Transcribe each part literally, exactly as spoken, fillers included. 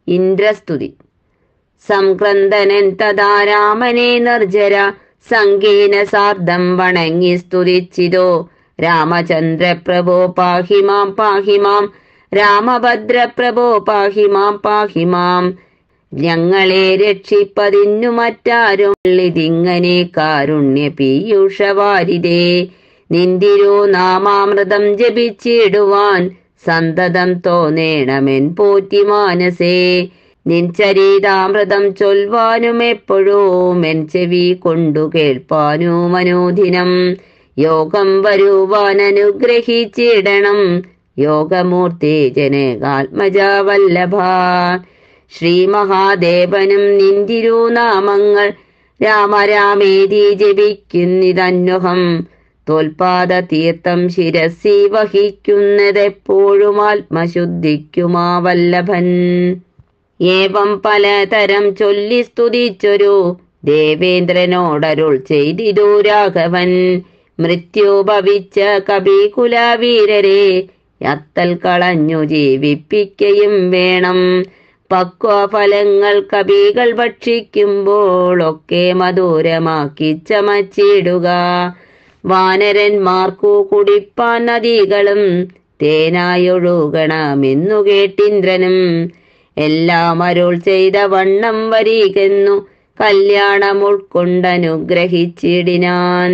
ഇന്ദ്രസ്തുതി. സംക്രന്ദനൻ തഥാ രാമനെ നിർജ്ജര സംഗീന സാർദ്ധം വണങ്ങി സ്തുതിച്ചിതോ. രാമചന്ദ്രപ്രഭോ പാഹി മാം പാഹി മാം, രാമഭദ്രപ്രഭോ പാഹി മാം പാഹി മാം. ഞങ്ങളെ രക്ഷിപ്പതിന്നു മറ്റാരും ഇതിങ്ങനെ കാരുണ്യ പീയൂഷവാരിതേ. നിന്തിരു നാമാമൃതം ജപിച്ചിടുവാൻ സന്തതം തോന്നേണമെൻ പോറ്റി മാനസേ. നിൻ ചരിതാമൃതം ചൊൽവാനും എപ്പോഴും എൻ ചെവി കൊണ്ടു കേൾപ്പാനും മനോദിനം. യോഗം വരുവാൻ അനുഗ്രഹിച്ചിടണം യോഗമൂർത്തി ജനകാത്മജ വല്ലഭ. ശ്രീ മഹാദേവനും നിന്തിരുനാമങ്ങൾ രാമരാമേതി ജപിക്കുന്നിതന്വഹം. തോൽപാദ തീർത്ഥം ശിരസി വഹിക്കുന്നതെപ്പോഴും ആത്മശുദ്ധിക്കുമാ വല്ലഭൻ. ഏവം പലതരം ചൊല്ലി സ്തുതിച്ചൊരു ദേവേന്ദ്രനോടരുൾ ചെയ്തിതു രാഘവൻ. മൃത്യു ഭവിച്ച കപികുലവീരരെ അത്തൽ കളഞ്ഞു ജീവിപ്പിക്കയും വേണം. പക്വഫലങ്ങൾ കപികൾ ഭക്ഷിക്കുമ്പോൾ ഒക്കെ മധുരമാക്കി ചമച്ചിടുക. വാനരന്മാർക്കു കുടിപ്പാൻ നദികളും തേനായൊഴുകണമെന്നു കേട്ടിന്ദ്രനും. എല്ലാം അരുൾ ചെയ്ത വണ്ണം വരികെന്നു കല്യാണം ഉൾക്കൊണ്ടനുഗ്രഹിച്ചിടിനാൻ.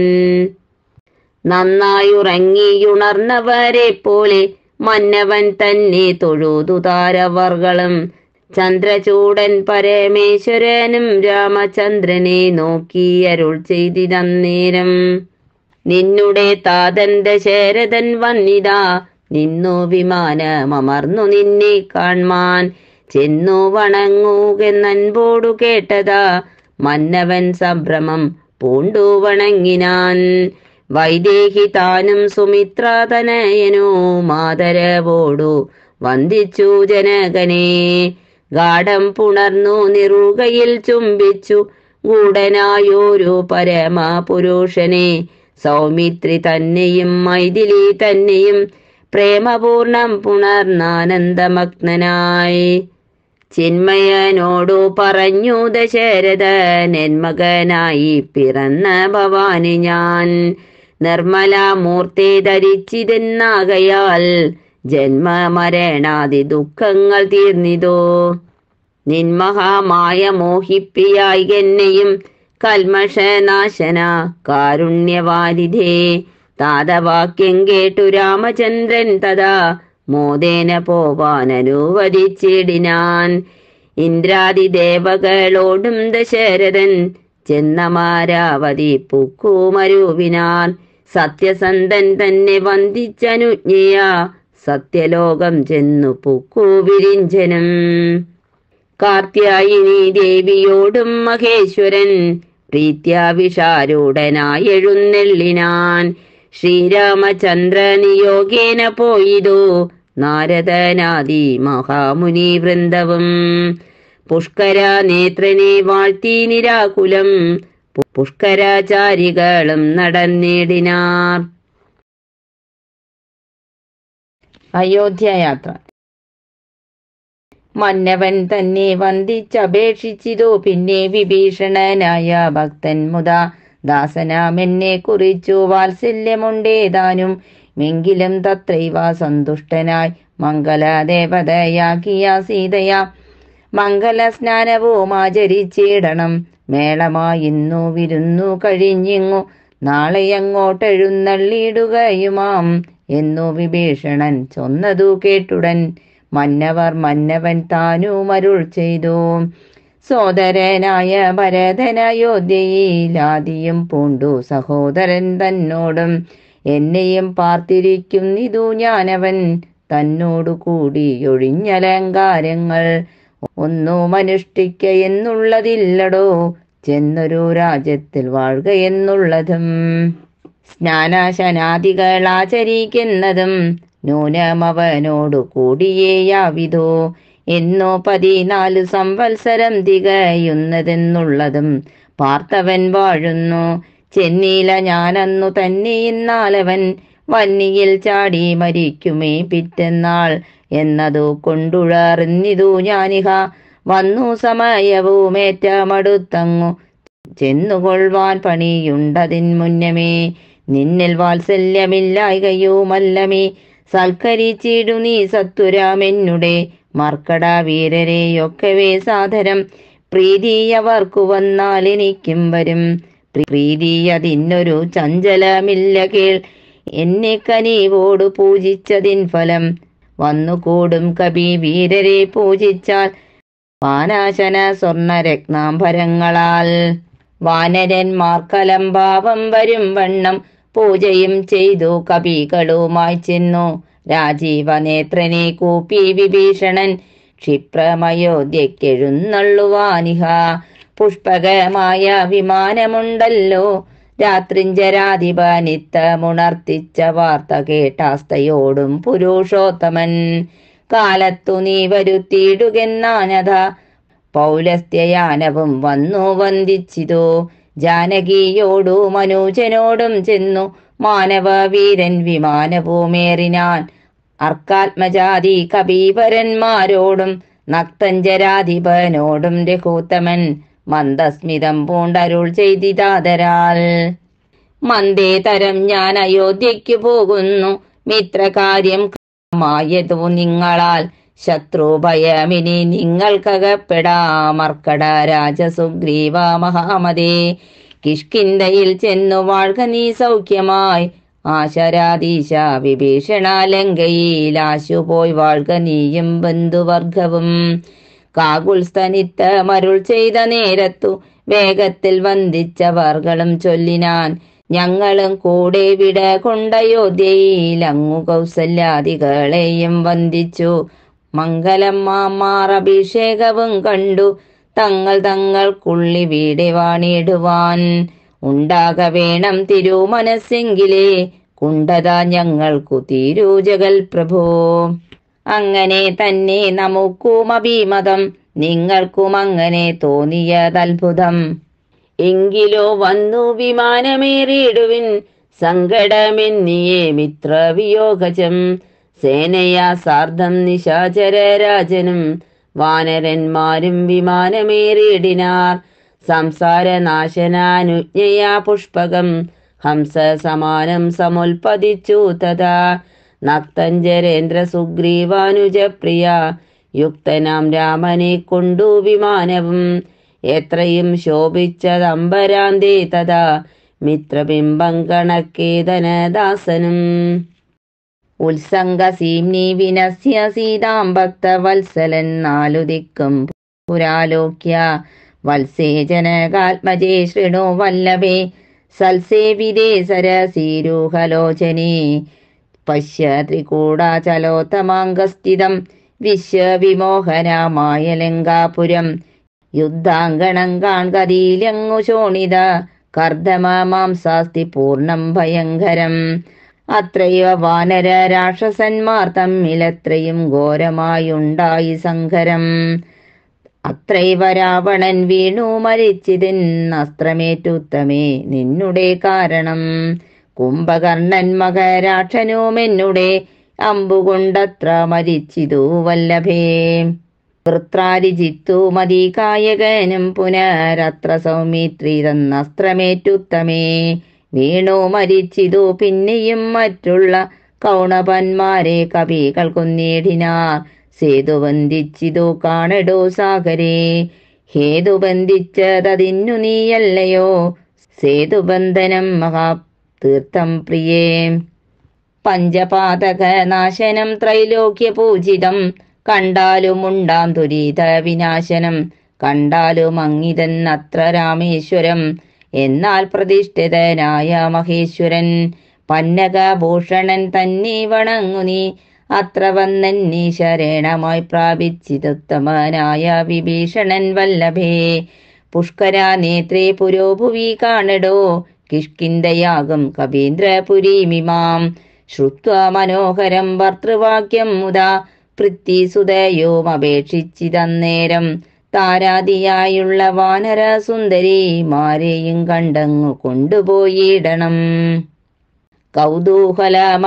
നന്നായുറങ്ങിയുണർന്നവരെ പോലെ മന്നവൻ തന്നെ തൊഴുതു താരവർകളും. ചന്ദ്രചൂടൻ പരമേശ്വരനും രാമചന്ദ്രനെ നോക്കി അരുൾ ചെയ്തിതന്നേരം. നിന്നുടെ താതൻ ദശരഥൻ വന്നിതാ, നിന്നു വിമാനമർന്നു നിന്നെ കാൺമാൻ. ചെന്നു വണങ്ങുകെന്നൻപോടു കേട്ടതാ, മന്നവൻ സംഭ്രമം പൂണ്ടു വണങ്ങിനാൻ. വൈദേഹി താനും സുമിത്രാതനയനോ മാതരവോടു വന്ദിച്ചു ജനകനെ. ഗാഠം പുണർന്നു നിറുകയിൽ ചുംബിച്ചു ഗൂഢനായൊരു പരമപുരുഷനെ. സൗമിത്രി തന്നെയും മൈഥിലി തന്നെയും പ്രേമപൂർണം പുണർന്നാനന്ദമഗ്നനായി. ചിന്മയനോടു പറഞ്ഞു ദശരഥൻ, എൻ മകനായി പിറന്ന ഭവാനി ഞാൻ. നിർമ്മലാമൂർത്തി ധരിച്ചിതെന്നാകയാൽ ജന്മമരണാദി ദുഃഖങ്ങൾ തീർന്നിതോ. നിൻമഹാമായ മോഹിപ്പിയായി എന്നെയും കൽമഷനാശന കാരുണ്യവാരിധേ. താതവാക്യം കേട്ടു രാമചന്ദ്രൻ തഥാ മോദേന പോവാൻ അനുവദിച്ചിടിനാൻ. ഇന്ദ്രാദിദേവകളോടും ദശരഥൻ ചെന്നമാരാവതി പൂക്കുമരുവിനാൻ. സത്യസന്ധൻ തന്നെ വന്ദിച്ചനുജ്ഞയ സത്യലോകം ചെന്നു പൂക്കു വിരിഞ്ചനം. കാർത്യായിനി ദേവിയോടും മഹേശ്വരൻ പ്രീത്യാ വിഷാരൂഢനായി എഴുന്നെള്ളിനാൻ. ശ്രീരാമചന്ദ്ര നിയോഗേന പോയിതോ നാരദനാദി മഹാമുനി വൃന്ദവും. പുഷ്കര നേത്രനെ വാഴ്ത്തി നിരാകുലം പുഷ്കരാചാരികളും നടന്നേടിനാർ. അയോധ്യയാത്ര. മന്നവൻ തന്നെ വന്ദിച്ചപേക്ഷിച്ചിതു പിന്നെ വിഭീഷണനായ ഭക്തൻ മുതാ. ദാസനാമെന്നെ കുറിച്ചു വാത്സല്യമുണ്ടേതാനും എങ്കിലും തത്രൈവ സന്തുഷ്ടനായി മംഗലദേവതയാക്കിയ സീതയാ. മംഗല സ്നാനവും ആചരിച്ചിടണം. മേളമായിന്നു വിരുന്നു കഴിഞ്ഞിങ്ങു നാളെ അങ്ങോട്ടെഴുന്നള്ളിടുകയുമാം എന്നു വിഭീഷണൻ ചൊന്നതു കേട്ടുടൻ മന്നവർ മന്നവൻ താനും അരുൾ ചെയ്തു. സോദരനായ ഭരതനയോധ്യയിലാദിയും പൂണ്ടു സഹോദരൻ തന്നോടും എന്നെയും പാർത്തിരിക്കുന്നിതു ഞാനവൻ തന്നോടു കൂടി ഒഴിഞ്ഞലങ്കാരങ്ങൾ ഒന്നും അനുഷ്ഠിക്ക എന്നുള്ളതില്ലടോ. ചെന്നൊരു രാജ്യത്തിൽ വാഴുക എന്നുള്ളതും സ്നാനശനാദികൾ ആചരിക്കുന്നതും നൂനമവനോടു കൂടിയേയാവിധോ എന്നോ പതിനാല് സംവത്സരം തികയുന്നതെന്നുള്ളതും പാർത്തവൻ വാഴുന്നു. ചെന്നീല ഞാനന്നു തന്നെ എന്നാലവൻ വന്നിയിൽ ചാടി മരിക്കുമേ പിറ്റെന്നാൾ എന്നതു കൊണ്ടുഴറിഞ്ഞിതു ഞാനിഹ. വന്നു സമയവുമേറ്റമടുത്തങ്ങു ചെന്നുകൊള്ളുവാൻ പണിയുണ്ടതിൻ മുന്നമേ. നിന്നിൽ വാത്സല്യമില്ലായ്കയുമല്ലമേ സൽക്കരിച്ചിടു നീ സത്വരാമെന്നുടെ മർക്കട വീരരെയൊക്കവേ സാദരം. പ്രീതിയവർക്കു വന്നാൽ എനിക്കും വരും പ്രീതിയതിന്നൊരു ചഞ്ചലമില്ല കേൾ. എന്നെ കനിവോടു പൂജിച്ചതിൻ ഫലം വന്നുകൂടും കവി വീരരെ പൂജിച്ചാൽ പാനാശന സ്വർണരത്നാംബരങ്ങളാൽ. വാനരന്മാർക്കലംഭാവം വരും വണ്ണം പൂജയും ചെയ്തു കവികളുമായി ചെന്നു രാജീവനേത്രനെ കൂപ്പി വിഭീഷണൻ ക്ഷിപ്രമയോധ്യക്കെഴുന്നള്ളുവാനിഹ. പുഷ്പകമായ വിമാനമുണ്ടല്ലോ രാത്രിഞ്ചരാധിപനിത്തമുണർത്തിച്ച വാർത്ത കേട്ടാസ്തയോടും പുരുഷോത്തമൻ. കാലത്തു നീ വരുത്തിയിടുകെന്നാനഥ പൗലസ്ത്യയാനവും വന്നു വന്ദിച്ചിതോ. ജാനകിയോടു മനോജനോടും ചെന്നു മാനവ വീരൻ വിമാനവുമേറിനാൻ. അർക്കാത്മജാതി കബീവരന്മാരോടും നക്തഞ്ചരാധിപനോടും രഘുത്തമൻ മന്ദസ്മിതം പൂണ്ടരുൾ ചെയ്തിതാദരാൽ. മന്ദേതരം ഞാൻ അയോധ്യയ്ക്കു പോകുന്നു മിത്രകാര്യം മായതു നിങ്ങളാൽ. ശത്രുഭയമിനി നിങ്ങൾക്കകപ്പെടാമർക്കട രാജസുഗ്രീവ മഹാമതേ. കിഷ്കിന്ധയിൽ ചെന്നു വാഴ്ക നീ സൗഖ്യമായി ആശരാധീശ വിഭീഷണ ലങ്കയിൽ. ആശുപോയി വാഴ്ക നീയും ബന്ധുവർഗവും. കാകുൽസ്തനിത്ത മരുൾ ചെയ്ത നേരത്തു വേഗത്തിൽ വന്ദിച്ചവർകളും ചൊല്ലിനാൻ. ഞങ്ങളും കൂടെ വിട കൊണ്ടയോധ്യയിൽ അങ്ങു കൗസല്യാദികളെയും വന്ദിച്ചു. മംഗലം മാമാർ അഭിഷേകവും കണ്ടു തങ്ങൾ തങ്ങൾക്കുള്ളി വീടെ വാണിടുവാൻ. ഉണ്ടാക വേണം തിരുമനസ്സെങ്കിലേ കുണ്ടത ഞങ്ങൾക്കു തീരൂ ജഗൽ പ്രഭോ. അങ്ങനെ തന്നെ നമുക്കും അഭിമതം നിങ്ങൾക്കും അങ്ങനെ തോന്നിയതത്ഭുതം. എങ്കിലോ വന്നു വിമാനമേറിയിടുവിൻ സങ്കടമെന്നിയേ മിത്രവിയോഗജം. സേനയാ സാർദ്ധം നിശാചര രാജനും വാനരന്മാരും വിമാനമേറിയിടിനാർ. സംസാരനാശനാനുജ്ഞയാ പുഷ്പകം ഹംസ സമാനം സമുൽപതിച്ചു തഥാ. നക്തഞ്ചരേന്ദ്ര സുഗ്രീവാനുജപ്രിയ യുക്തനാം രാമനെ കൊണ്ടു വിമാനവും. എത്രയും ശോഭിച്ചതംബരാന്തേ തഥാ മിത്രബിംബം കണക്കേതനദാസനും. ഉത്സംഗസീംനി വിനസ്യ സീതാം ഭക്തവത്സലൻ നാലു ദിക്കും പുരാലോക്യ. വത്സേ ജനകാത്മജേ ശൃണു വല്ലഭേ സൽസേവിതേ സരസീരുഹലോചനേ. പശ്യ ത്രികൂടാചലോത്തമാംഗസ്ഥിതം വിശ്വവിമോഹനമായ ലങ്കാപുരം. യുദ്ധാങ്കണം കാൺകതീലങ്ങു ശോണിത കർദമ മാംസാസ്തി പൂർണം ഭയങ്കരം. അത്രയോ വാനര രാക്ഷസന്മാർ തമ്മിലത്രയും ഘോരമായുണ്ടായി സംഘരം. അത്രൈവ രാവണൻ വീണു മരിച്ചിതിൻ അസ്ത്രമേറ്റുത്തമേ നിന്നുടെ കാരണം. കുംഭകർണൻ മകരാക്ഷനുമെന്നുടെ അമ്പുകൊണ്ടത്ര മരിച്ചിതു വല്ലഭേ. വൃത്രാരിജിത്തു മതികായകനും പുനരത്ര സൗമിത്രി തന്നസ്ത്രമേറ്റുത്തമേ വീണു മരിച്ചിതു. പിന്നെയും മറ്റുള്ള കൗണപന്മാരെ കവികൾ കൊന്നിടിനാർ. സേതുബന്ധിച്ചിതു കാണടോ സാഗരേ. ഹേതുബന്ധിച്ചതതിന്നു നീയല്ലയോ സേതുബന്ധനം മഹാ തീർത്ഥം പ്രിയേ. പഞ്ചപാതക നാശനം ത്രൈലോക്യ പൂജിതം കണ്ടാലുമുണ്ടാം ദുരിത വിനാശനം. കണ്ടാലും അങ്ങിതെന്നത്ര രാമേശ്വരം എന്നാൽ പ്രതിഷ്ഠിതനായ മഹേശ്വരൻ. പന്നകഭൂഷണൻ തന്നെ വണങ്ങു നീ അത്ര വന്നെന്നീ ശരണമായി പ്രാപിച്ചിതുത്തമനായ വിഭീഷണൻ വല്ലഭേ. പുഷ്കര നേത്രേ പുരോഭുവി കാണടോ കിഷ്കിന്ധയാകും കവീന്ദ്രപുരീമിമാം. ശ്രുത്വ മനോഹരം ഭർതൃവാക്യം മുതാ പൃഥ്വിസുതയോം അപേക്ഷിച്ചിതന്നേരം. താരാദിയായുള്ള വാനര സുന്ദരിമാരെയും കണ്ടങ്ങു കൊണ്ടുപോയിടണം.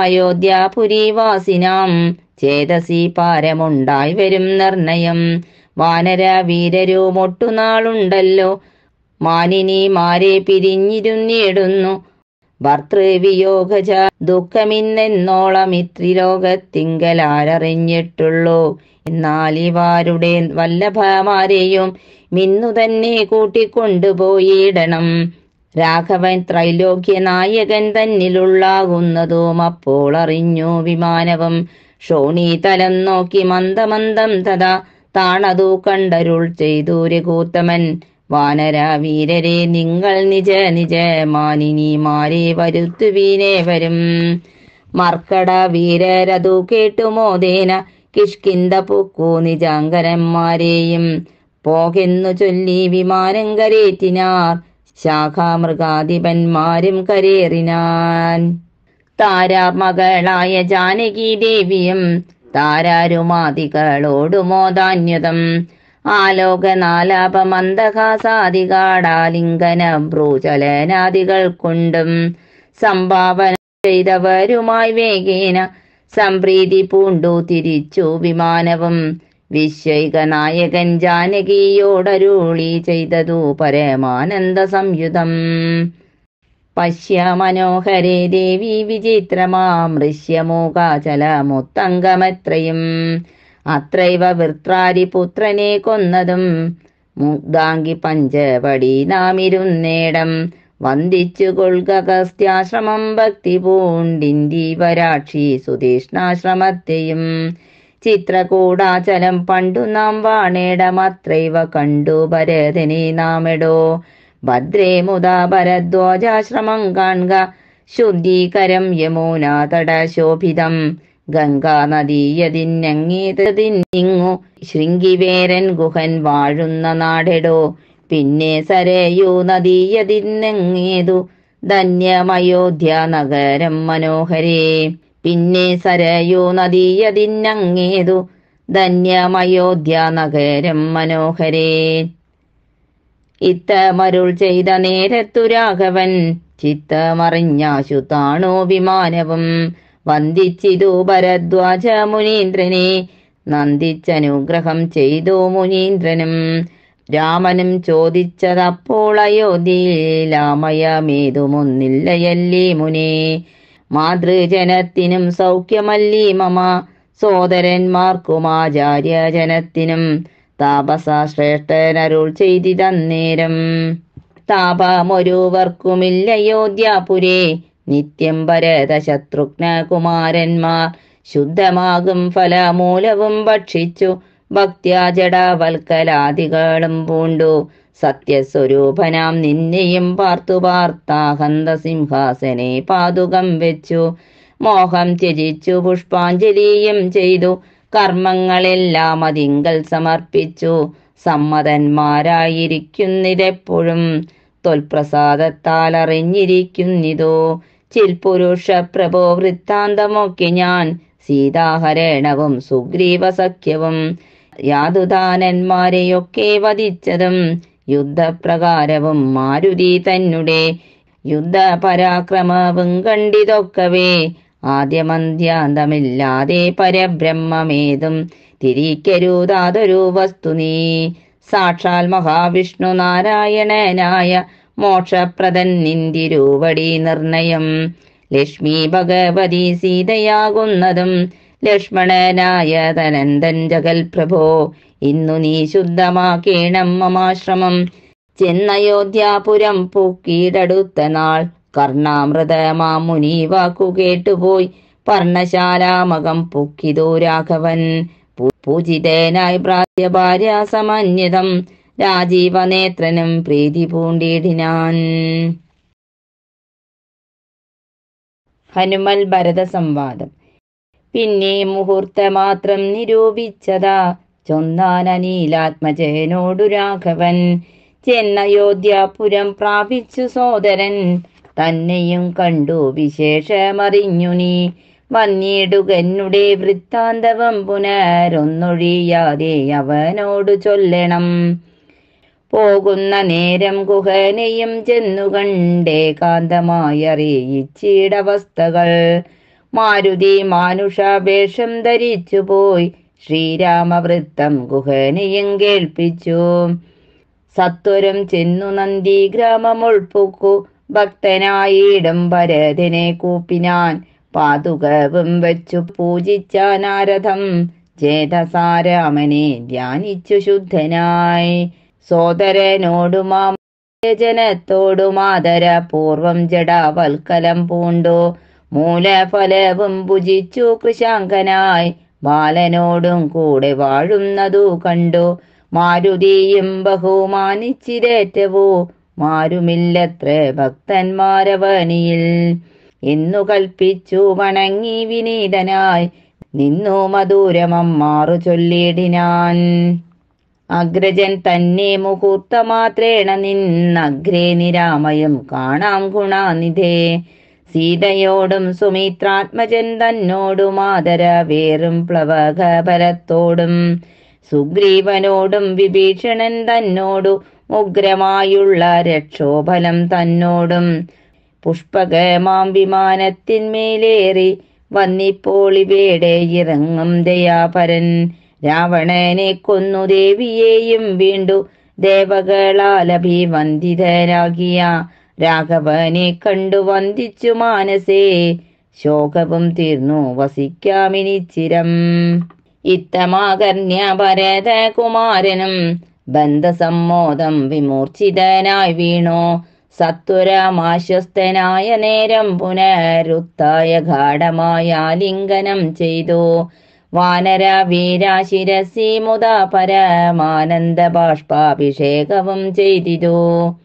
കൗതൂഹലമയോധ്യാപുരീവാസിനാം ചേതസി പാരമുണ്ടായി വരും നിർണയം. വാനര വീരരും ഒട്ടുനാളുണ്ടല്ലോ മാനിനിമാരെ പിരിഞ്ഞിരുന്നിടുന്നു. ഭർതൃവിയോഗജ ദുഃഖമിന്നെന്നോളം ഇത്രിലോകത്തിങ്കലാരറിഞ്ഞിട്ടുള്ളൂ. എന്നാൽ ഇവരുടെ വല്ലഭമാരെയും മിന്നു തന്നെ കൂട്ടിക്കൊണ്ടുപോയിടണം. രാഘവൻ ത്രൈലോക്യ നായകൻ തന്നിലുള്ളാകുന്നതും അപ്പോൾ അറിഞ്ഞു വിമാനവും. ശോണീതലം നോക്കി മന്ദമന്ദം തഥാ താണതു കണ്ടരുൾ ചെയ്തു രഘൂത്തമൻ. വാനര വീരരെ നിങ്ങൾ നിജ നിജ മാനിനിമാരെ വരുത്തുവീനേ വരും. മർക്കട വീരരതു കേട്ടുമോദേന കിഷ്കിന്ദ പൊക്കു നിജാങ്കരന്മാരെയും പോകെന്നു ചൊല്ലി വിമാനം കരേറ്റിനാർ. ശാഖാമൃഗാധിപന്മാരും കരേറിനാൻ. താരാർ മകളായ ജാനകി ദേവിയും താരാരുമാദികളോടുമോദാന്യതം ആലോകനാലാപമന്ദഹാസാദികാടാലിംഗന ഭ്രൂചലനാദികൾ കൊണ്ടും സംഭാവന ചെയ്തവരുമായി വേഗേന സംപ്രീതി പൂണ്ടു തിരിച്ചു വിമാനവും. വിശ്വൈക നായകൻ ജാനകിയോടരുളി ചെയ്തതു പരമാനന്ദ സംയുതം. പശ്യ മനോഹരേ ദേവി വിചിത്രമാം ഋഷ്യമൂകാചലമുത്തംഗമത്രയും. അത്രൈവ വൃത്രാരി പുത്രനെ കൊന്നതും മുഗ്ധാംഗി പഞ്ചപടി നാമിരുന്നേടം. വന്ദിച്ചു കൊൾഗസ്ത്യാശ്രമം ഭക്തി പൂണ്ടിന്ദീവരാക്ഷി സുതീഷ്ണാശ്രമത്തെയും. ചിത്രകൂടാചലം പണ്ടു നാം വാണേടമത്രൈവ കണ്ടു ഭരതനെ നാമെടോ. ഭദ്രേ മുതാ ഭരദ്വാജാശ്രമം കാൺക ശുദ്ധീകരം യമുനാ തട ശോഭിതം. ഗംഗാ നദീയതിന്നങ്ങേതതിന്നിങ്ങു ശൃംഗിവേരൻ ഗുഹൻ വാഴുന്ന നാടെടോ. പിന്നെ സരയൂ നദീയതിന്നങ്ങേതു ധന്യമയോധ്യ നഗരം മനോഹരേ. പിന്നെ സരയൂ നദീയതിന്നങ്ങേതു ധന്യമയോധ്യ നഗരം മനോഹരേ. ഇത്തമരുൾ ചെയ്ത നേരത്തു രാഘവൻ ചിത്തമറിഞ്ഞാശു താണു വിമാനവും. വന്ദിച്ചിതു ഭരദ്വാജ മുനീന്ദ്രനെ നന്ദിച്ചനുഗ്രഹം ചെയ്തു മുനീന്ദ്രനും. രാമനും ചോദിച്ചതപ്പോൾ അയോധ്യയിലാമയമേതുമൊന്നില്ലയല്ലീ മുനേ. മാതൃജനത്തിനും സൗഖ്യമല്ലീ മമ സോദരന്മാർക്കുമാചാര്യജനത്തിനും. താപസശ്രേഷ്ഠനരുൾ ചെയ്തിതന്നേരം താപമൊരുവർക്കുമില്ലയോധ്യാപുരേ. നിത്യം ഭരത ശത്രുഘ്ന കുമാരന്മാർ ശുദ്ധമാകും ഫലമൂലവും ഭക്ഷിച്ചു ഭക്ത്യാ ജഡവൽക്കലാദികളും പൂണ്ടു. സത്യസ്വരൂപനാം നിന്നെയും പാർത്തു പാർത്താഹന്ത സിംഹാസനെ പാതുകം വെച്ചു. മോഹം ത്യജിച്ചു പുഷ്പാഞ്ജലിയും ചെയ്തു കർമ്മങ്ങളെല്ലാം അതിങ്കൽ സമർപ്പിച്ചു. സമ്മതന്മാരായിരിക്കുന്നിതെപ്പോഴും തൊൽപ്രസാദത്താൽ അറിഞ്ഞിരിക്കുന്നിതോ. ചിൽപുരുഷ പ്രഭോ വൃത്താന്തമൊക്കെ ഞാൻ സീതാഹരണവും സുഗ്രീവ സഖ്യവും യാതുദാനന്മാരെയൊക്കെ വധിച്ചതും യുദ്ധപ്രകാരവും മാരുതി തന്നെ യുദ്ധപരാക്രമവും കണ്ടിതൊക്കവേ. ആദ്യമന്ത്യാന്തമില്ലാതെ പരബ്രഹ്മമേതും തിരിക്കരുതാതൊരു വസ്തു നീ. സാക്ഷാൽ മഹാവിഷ്ണു നാരായണനായ മോക്ഷപ്രദൻ നിന്തിരുവടി നിർണയം. ലക്ഷ്മി ഭഗവതി സീതയാകുന്നതും ലക്ഷ്മണനായ തനന്ദൻ ജഗൽ പ്രഭോ. ഇന്നു നീ ശുദ്ധമാക്കേണം മമാശ്രമം. ചെന്നയോധ്യാപുരം പൂക്കീടടുത്ത നാൾ കർണാമൃതമാ മുനി വാക്കു കേട്ടുപോയി. പർണശാലാമകം പുക്കിതു രാഘവൻ പൂജിതനായി പ്രാപ്യ ഭാര്യ സമന്വിതം. രാജീവനേത്രനും പ്രീതി പൂണ്ടിടിനാൻ. ഹനുമൽ ഭരത സംവാദം. പിന്നെ മുഹൂർത്തമാത്രം നിരൂപിച്ചതാ ചൊന്നാനീലാത്മജനോടു രാഘവൻ. ചെന്നയോധ്യാപുരം പ്രാപിച്ചു സോദരൻ തന്നെയും കണ്ടു വിശേഷമറിഞ്ഞു നീ. വന്നിടുകന്നുടെ വൃത്താന്തവം പുനരൊന്നൊഴിയാതെ അവനോടു ചൊല്ലണം. പോകുന്ന നേരം ഗുഹനെയും ചെന്നു കണ്ടേ കാന്തമായി അറിയിച്ചിടവസ്ഥകൾ. മാരുതി മാനുഷാവേഷം ധരിച്ചു പോയി ശ്രീരാമവൃത്തം ഗുഹനെയും കേൾപ്പിച്ചു. സത്വരം ചെന്നു നന്ദി ഗ്രാമമുൾപ്പുക്കു ഭക്തനായിടും ഭരതനെ കൂപ്പിനാൻ. പാതുകവും വെച്ചു പൂജിച്ച നാരദം ചേതസാരാമനെ ധ്യാനിച്ചു ശുദ്ധനായി. സോദരനോടുമാ ജനത്തോടുമാദര പൂർവം ജഡാവൽക്കലം പൂണ്ടു. മൂലഫലവും ഭുജിച്ചു കൃശാങ്കനായി ബാലനോടും കൂടെ വാഴുന്നതു കണ്ടു. മാരുതിയും ബഹുമാനിച്ചിരേറ്റവോ മാരുമില്ലത്ര ഭക്തന്മാരവനിയിൽ എന്നു കൽപ്പിച്ചു വണങ്ങി വിനീതനായി നിന്നു മധുരമമ്മാറു ചൊല്ലിടിനാൻ. അഗ്രജൻ തന്നെ മുഹൂർത്തമാത്രേണ നിന്നഗ്രേ നിരാമയം കാണാം ഗുണാനിധേ. സീതയോടും സുമിത്രാത്മജൻ തന്നോടും ആദര വേറും പ്ലവകബലത്തോടും സുഗ്രീവനോടും വിഭീഷണൻ തന്നോടു ഉഗ്രമായുള്ള രക്ഷോഫലം തന്നോടും പുഷ്പകമാം വിമാനത്തിന്മേലേറി വന്നിപ്പോളിവേടെ ഇറങ്ങും ദയാപരൻ. രാവണനെ കൊന്നു ദേവിയെയും വീണ്ടു ദേവകളാൽ അഭിവന്ദിതരാകിയ രാഘവനെ കണ്ടു വന്ദിച്ചു മാനസേ. ശോകവും തീർന്നു വസിക്കാമിനിച്ചിരം. ഇത്തമാകർണ്യ ഭരതകുമാരനും ബന്ധസമ്മോദം വിമൂർച്ഛിതനായി വീണു. സത്വരമാശ്വസ്തനായ നേരം പുനരുത്തായ ഗാഠമായ ലിംഗനം ചെയ്തു. വാനര വീരാശിരസി മുതാ പരമാനന്ദ ബാഷ്പാഭിഷേകവും ചെയ്തിതു.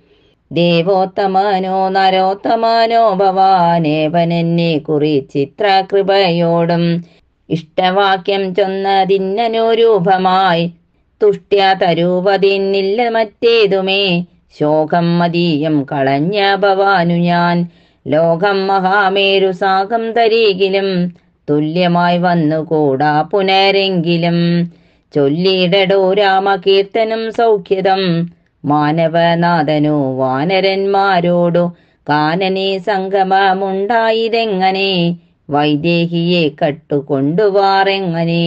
ദേവോത്തമനോ നരോത്തമനോ ഭവാനേവനെന്നെ കുറിച്ചിത്ര കൃപയോടും ഇഷ്ടവാക്യം ചൊന്നതിന്നനുരൂപമായി തുഷ്ട്യ തരൂപതിന്നില്ല മറ്റേതുമേ. ശോകം മതീയം കളഞ്ഞ ഭവാനു ഞാൻ ലോകം മഹാമേരു സാകം തരീകിലും തുല്യമായി വന്നുകൂടാ പുനരെങ്കിലും. ചൊല്ലിടടോ രാമകീർത്തനം സൗഖ്യതം മാനവനാഥനു വാനരന്മാരോടു കാനനെ സംഗമമുണ്ടായതെങ്ങനെ വൈദേഹിയെ കട്ടുകൊണ്ടുവാറെങ്ങനെ.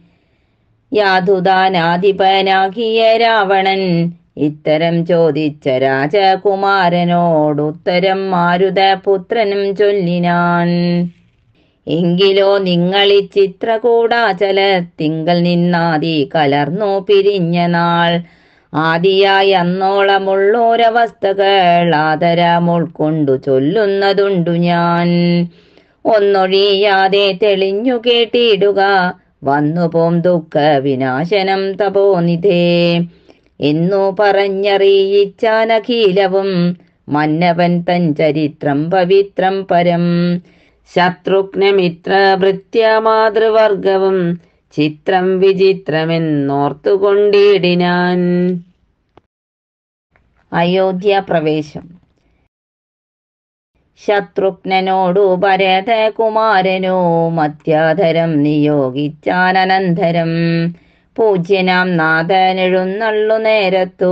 യാതുദാനാധിപനാകിയ രാവണൻ ഇത്തരം ചോദിച്ച രാജകുമാരനോടുത്തരം മാരുതപുത്രനും ചൊല്ലിനാൻ. എങ്കിലോ നിങ്ങളി ചിത്രകൂടാചലത്തിങ്കൽ നിന്നാദി കലർന്നു പിരിഞ്ഞ നാൾ ആദിയായി അന്നോളമുള്ളോരവസ്ഥകൾ ആദരമുൾക്കൊണ്ടു ചൊല്ലുന്നതുണ്ടു ഞാൻ. ഒന്നൊഴിയാതെ തെളിഞ്ഞു കേട്ടിടുക വന്നുപോം ദുഃഖ വിനാശനം തപോനിധേ എന്നു പറഞ്ഞറിയിച്ചാനഖീലവും മന്നവൻ തൻ ചരിത്രം പവിത്രം പരം. ശത്രുഘ്നമിത്ര ഭൃത്യ മാതൃവർഗവും ചിത്രം വിചിത്രമെന്നോർത്തുകൊണ്ടിടിനാൻ. അയോധ്യ പ്രവേശം. ശത്രുഘ്നോടു ഭരതകുമാരനോ മധ്യാധരം നിയോഗിച്ചാനന്തരം പൂജ്യനാം നാഥനെഴുന്നള്ളു നേരത്തു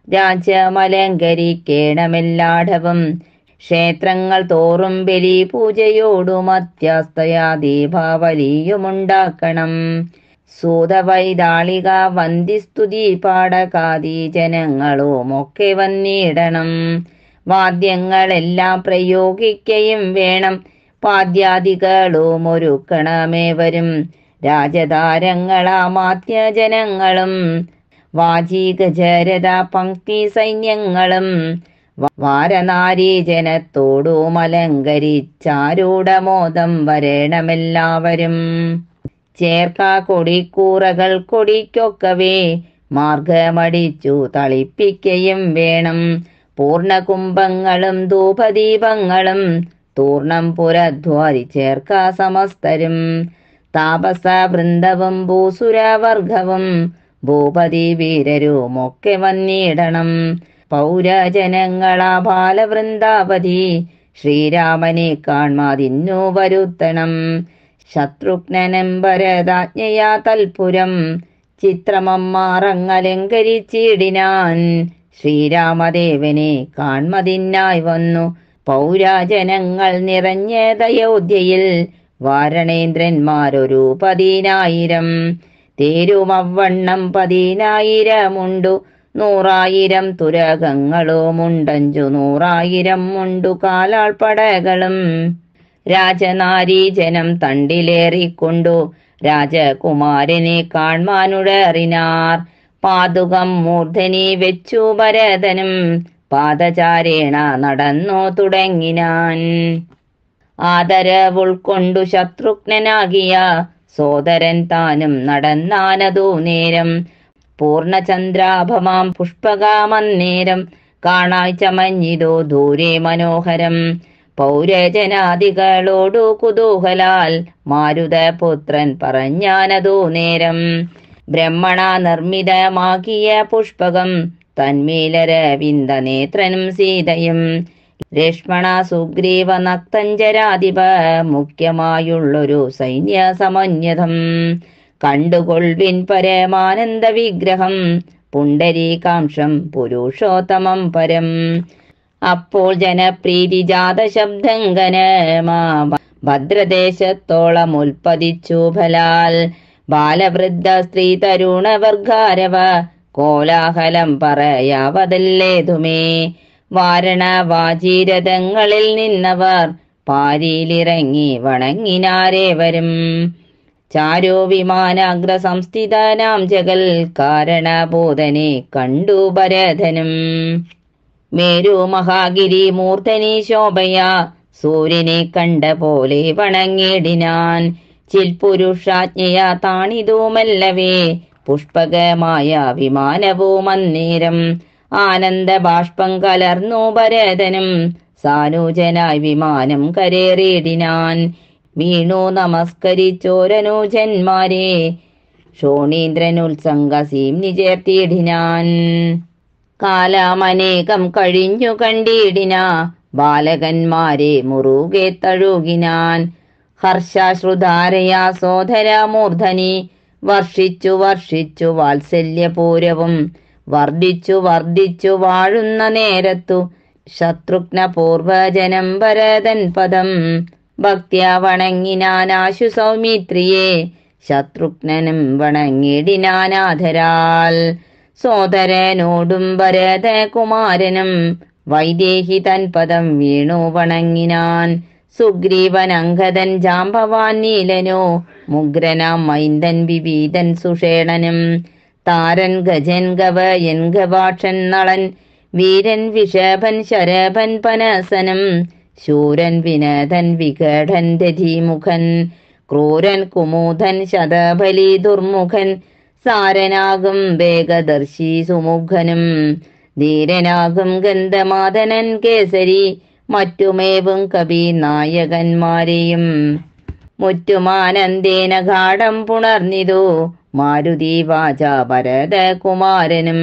രാജ്യമലങ്കരിക്കേണമെല്ലാടവും. ക്ഷേത്രങ്ങൾ തോറും ബലി പൂജയോടു മധ്യസ്ഥയാ ദീപാവലിയുമുണ്ടാക്കണം. സൂതവൈതാളിക വന്ദിസ്തുതി പാടകാദി ജനങ്ങളുമൊക്കെ വന്നിടണം. വാദ്യങ്ങളെല്ലാം പ്രയോഗിക്കയും വേണം. പാദ്യാദികളും ഒരുക്കണമേവരും രാജതാരങ്ങളാമാത്യ ജനങ്ങളും വാചികജരത പങ്ക്തി സൈന്യങ്ങളും വാരനാരീ ജനത്തോടും അലങ്കരിച്ചാരൂഢമോദം വരണമെല്ലാവരും. ചേർക്ക കൊടിക്കൂറകൾ കൊടിക്കൊക്കവേ മാർഗമടിച്ചു തളിപ്പിക്കയും വേണം. പൂർണ്ണകുംഭങ്ങളും ധൂപദീപങ്ങളും തൂർണം പുരധ്വാരി ചേർക്ക സമസ്തരും. താപസ വൃന്ദവും ഭൂസുരവർഗവും ഭൂപതി വീരരുമൊക്കെ വന്നിടണം. പൗരജനങ്ങളാ ബാലവൃന്ദാവധി ശ്രീരാമനെ കാൺമാതിന്നു വരുത്തണം. ശത്രുഘ്നനം ഭരതാജ്ഞയാ തൽപുരം ചിത്രമമ്മാറങ്ങലങ്കരിച്ചിടിനാൻ. ശ്രീരാമദേവനെ കാൺമതിനായി വന്നു പൗരാജനങ്ങൾ നിറഞ്ഞതയോധ്യയിൽ വാരണേന്ദ്രന്മാരൊരു പതിനായിരം. തേരുമവണ്ണം പതിനായിരമുണ്ടു നൂറായിരം തുരകങ്ങളുമുണ്ടഞ്ചു നൂറായിരം മുണ്ടു കാലാൾപ്പടകളും. രാജനാരീജനം തണ്ടിലേറിക്കൊണ്ടു രാജകുമാരനെ കാൺമാനുടറിനാർ. പാതുകം മൂർധനി വെച്ചു ഭരതനും പാദചാരേണ നടന്നു തുടങ്ങിനാൻ. ആദരവുൾക്കൊണ്ടു ശത്രുഘ്നനാകിയ സോദരൻ താനും നടന്നാനതു നേരം. പൂർണ്ണചന്ദ്രാഭമാം പുഷ്പകാമന്നേരം കാണായി ചമഞ്ഞിതോ ദൂരെ മനോഹരം. പൗരജനാദികളോടു കുതൂഹലാൽ മാരുതപുത്രൻ പറഞ്ഞാനതു നേരം. ബ്രഹ്മണ നിർമ്മിതമാക്കിയ പുഷ്പകം തന്മേലരവിന്ദ നേത്രനും സീതയും. ലക്ഷ്മണ സുഗ്രീവ നക്തഞ്ചരാധിപ മുഖ്യമായുള്ളൊരു സൈന്യ സമന്വിതം. കണ്ടുകൊൾവിൻ പരമാനന്ദ വിഗ്രഹം പുണ്ടരീകാംക്ഷം പുരുഷോത്തമം പരം. അപ്പോൾ ജനപ്രീതി ജാത ശബ്ദങ്കനമാ ഭദ്രദേശത്തോളം ഉൽപ്പതിച്ചു ഫലാൽ. ബാലവൃദ്ധ സ്ത്രീ തരുണ വർഗാരവ കോലാഹലം പറയാവതല്ലേതുമേ. വാരണവാചീരഥങ്ങളിൽ നിന്നവർ പാരിയിലിറങ്ങി വണങ്ങിനാരേവരും. ചാരോ വിമാനാഗ്ര സംസ്ഥിതനാം ജഗൽ കാരണബോധനെ കണ്ടു ഭരതനും. മേരു മഹാഗിരി മൂർധനി ശോഭയാ സൂര്യനെ കണ്ട പോലെ വണങ്ങിടിനാൻ. ചിൽപുരുഷാജ്ഞയാ താണിതുമല്ലവേ പുഷ്പകമായ വിമാനവും അന്നേരം. ആനന്ദ ബാഷ്പം കലർന്നു ഭരതനും സാനുജനായി വിമാനം കരേറിയിടിനാൻ. വീണു നമസ്കരിച്ചോരനുജന്മാരെ ശോണീന്ദ്രനുത്സംഗസീം നിചേർത്തിയിടിനാൻ. കാലമനേകം കഴിഞ്ഞു കണ്ടിടിന ബാലകന്മാരെ മുറുകെ തഴുകിനാൻ. ഹർഷാശ്രുധാരയാ സോദരമൂർധനി വർഷിച്ചു വർഷിച്ചു വാത്സല്യപൂരവും. വർദ്ധിച്ചു വർദ്ധിച്ചു വാഴുന്ന നേരത്തു ശത്രുഘ്ന പൂർവജനം ഭരതൻ പദം. ഭക്ത്യാ വണങ്ങിനാനാശു സൗമിത്രിയെ ശത്രുഘ്നനും വണങ്ങിടിനാനാധരാൽ. സോദരനോടും ഭരതകുമാരനും വൈദേഹി തൻ പദം വീണു വണങ്ങിനാൻ. സുഗ്രീവൻ അങ്കദൻ ജാംബവാൻ നീലനോ മുഗ്രനാം മൈന്ദൻ വിവീതൻ സുഷേണനും. താരൻ ഗജൻ ഗവയൻ ഗവാക്ഷൻ നളൻ വീരൻ വിഷഭൻ ശരഭൻ പനസനം. ശൂരൻ വിനതൻ വികടൻ രഥിമുഖൻ ക്രൂരൻ കുമുദൻ ശതബലി ദുർമുഖൻ. സാരനാകും വേഗദർശി സുമുഖനും ധീരനാകും ഗന്ധമാദനൻ കേസരി. മറ്റുമേവും കവി നായകന്മാരെയും മുറ്റുമാനന്ദേന ഗാഠം പുണർന്നിതു മാരുതി വാച ഭരതകുമാരനും.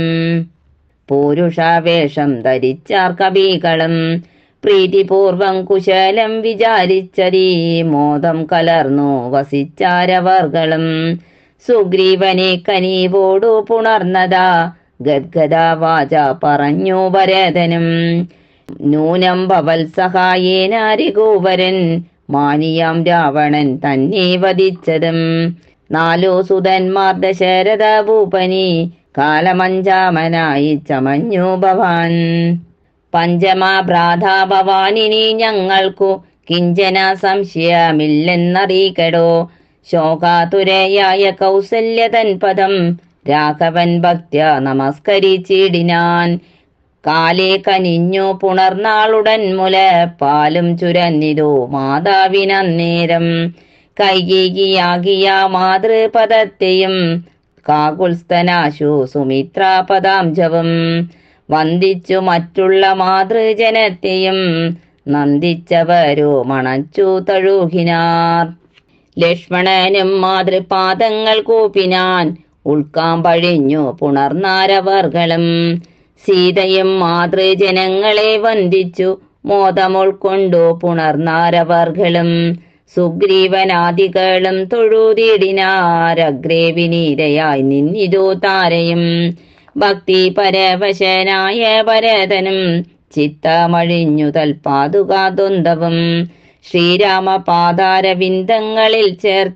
പൂരുഷാവേഷം ധരിച്ചാർ കവികളും പ്രീതിപൂർവം കുശലം വിചാരിച്ചതീ മോദം കലർന്നു വസിച്ചാരവർകളും. സുഗ്രീവനെ കനിവോടു പുണർന്നതാ ഗദ്ഗദാ വാച പറഞ്ഞു ഭരതനും. നൂനം ഭവൽ സഹായേന രഘുവരൻ മാനിയാം രാവണൻ തന്നെ വധിച്ചതും. നാലു സുതന്മാർ ദശരഥ ഭൂപനി കാലമഞ്ചാമനായി ചമഞ്ഞു ഭവാൻ. പഞ്ചമാ ഭ്രാതാ ഭവാനിനി ഞങ്ങൾക്കു കിഞ്ചന സംശയമില്ലെന്നറിയിക്കടോ. ശോകാതുരയായ കൗസല്യതൻ പദം രാഘവൻ ഭക്ത്യ നമസ്കരിച്ചിടിനാൻ. കാലേ കനിഞ്ഞു പുണർന്നാളുടൻ മുല പാലും ചുരന്നിതു മാതാവിനന്നേരം. കൈകേകിയാകിയ മാതൃപദത്തെയും കാകുൽസ്ഥനാശു സുമിത്രാപദാംജവും. വന്ദിച്ചു മറ്റുള്ള മാതൃജനത്തെയും നന്ദിച്ചവരോ മണച്ചു തഴുകിനാർ. ലക്ഷ്മണനും മാതൃപാദങ്ങൾ കൂപ്പിനാൻ ഉൾക്കാമ്പഴിഞ്ഞു പുണർന്നാരവർകളും. സീതയും മാതൃജനങ്ങളെ വന്ദിച്ചു മോദമുൾക്കൊണ്ടു പുണർന്നാരവർകളും. സുഗ്രീവനാദികളും തൊഴുതിടിനാരഗ്രേ വിനീതയായി നിന്നിതു താരയും. ഭക്തി പരവശനായ ഭരതനും ചിത്തമഴിഞ്ഞു തൽപാതുകാ ദ്വന്ദ്വവും. ശ്രീരാമ പാതാരവിന്ദങ്ങളിൽ ചേർത്തു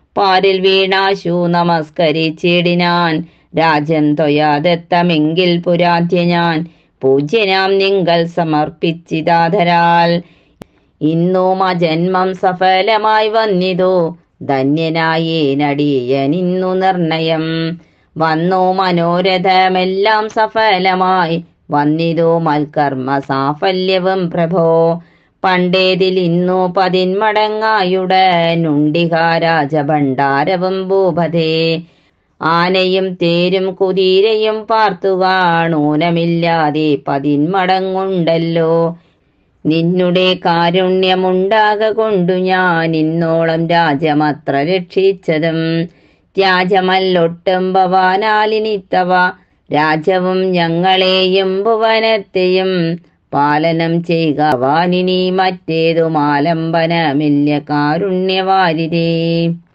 പാരിൽ വീണാശു നമസ്കരിച്ചിടിനാൻ. രാജ്യം ത്വയാദത്തമെങ്കിൽ പുരാധ്യ ഞാൻ പൂജ്യനാം നിങ്കൽ സമർപ്പിച്ചിതാധരാൽ. ഇന്നും ആ ജന്മം സഫലമായി വന്നിതു ധന്യനായേനടിയനിന്നു നിർണയം. വന്നു മനോരഥമെല്ലാം സഫലമായി വന്നിതു മൽക്കർമ്മ സാഫല്യവും പ്രഭോ. പണ്ടേതിൽ ഇന്നു പതിന്മടങ്ങായുടനുണ്ടിക രാജഭണ്ഡാരവും ഭൂപതേ. ആനയും തേരും കുതിരയും പാർത്തുകാണൂനമില്ലാതെ പതിന്മടങ്ങുണ്ടല്ലോ. നിന്നുടെ കാരുണ്യമുണ്ടാക കൊണ്ടു ഞാൻ ഇന്നോളം രാജ്യമത്ര രക്ഷിച്ചതും. ത്യാജമല്ലൊട്ടും ഭവാനാലിനിത്തവ രാജ്യവും ഞങ്ങളെയും ഭുവനത്തെയും പാലനം ചെയ്യുക വാനിനി മറ്റേതുമാലംബനമില്ല കാരുണ്യവാരിതേ.